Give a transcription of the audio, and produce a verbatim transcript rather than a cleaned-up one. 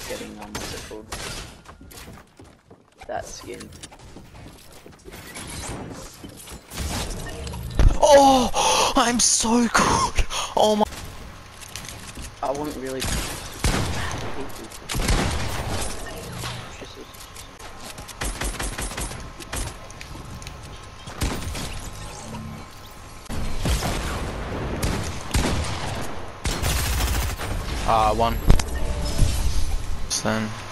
getting um what's it called? That skin. Oh, I'm so good. Oh my. I want really people. Ah, uh, one. Then.